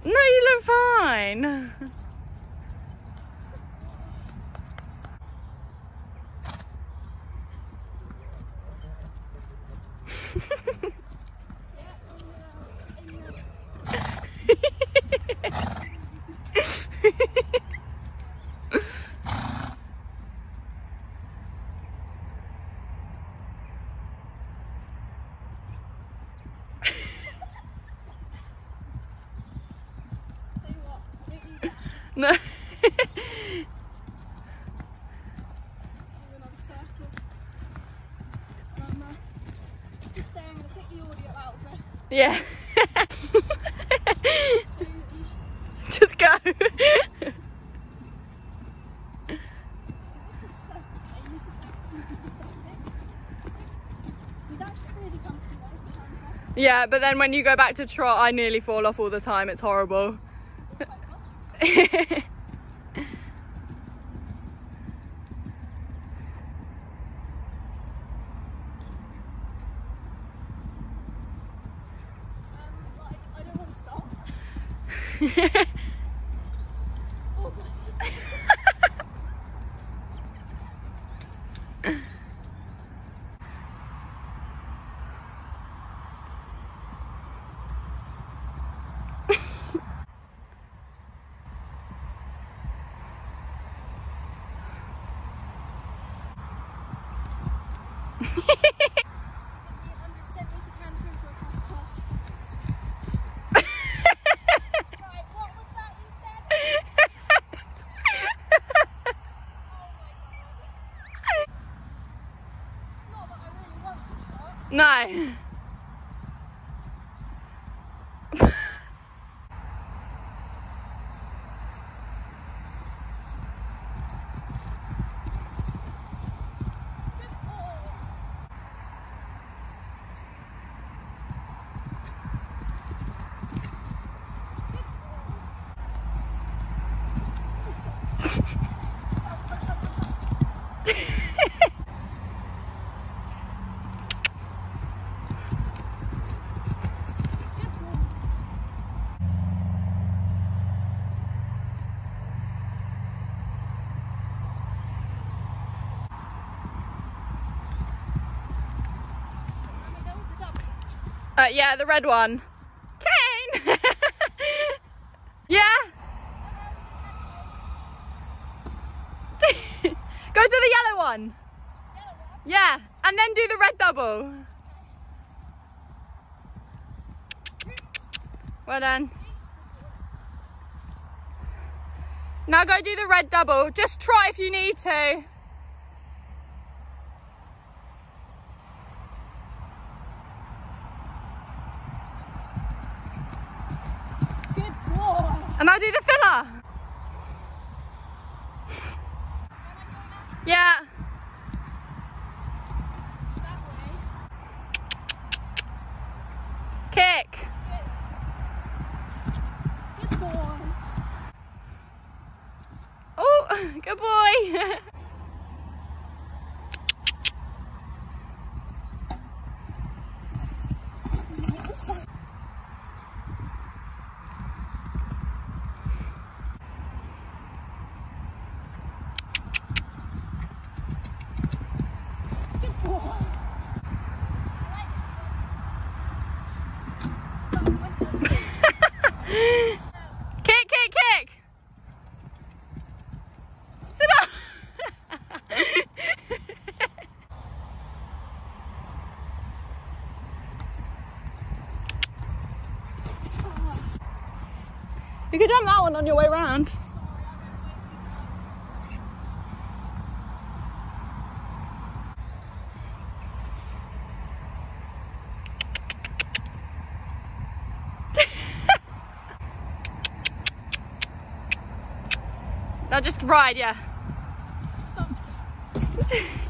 No, you look fine. No. Yeah. Just go. Yeah, but then when you go back to trot, I nearly fall off all the time. It's horrible. No. Yeah, the red one. Kane! Yeah? Go to the yellow one. Yeah, and then do the red double. Well done. Now go do the red double. Just try if you need to. And I'll do the filler. Yeah. Kick. Good boy. Oh, good boy. Kick, kick, kick. Sit up. You could jump that one on your way round. Now just ride, yeah.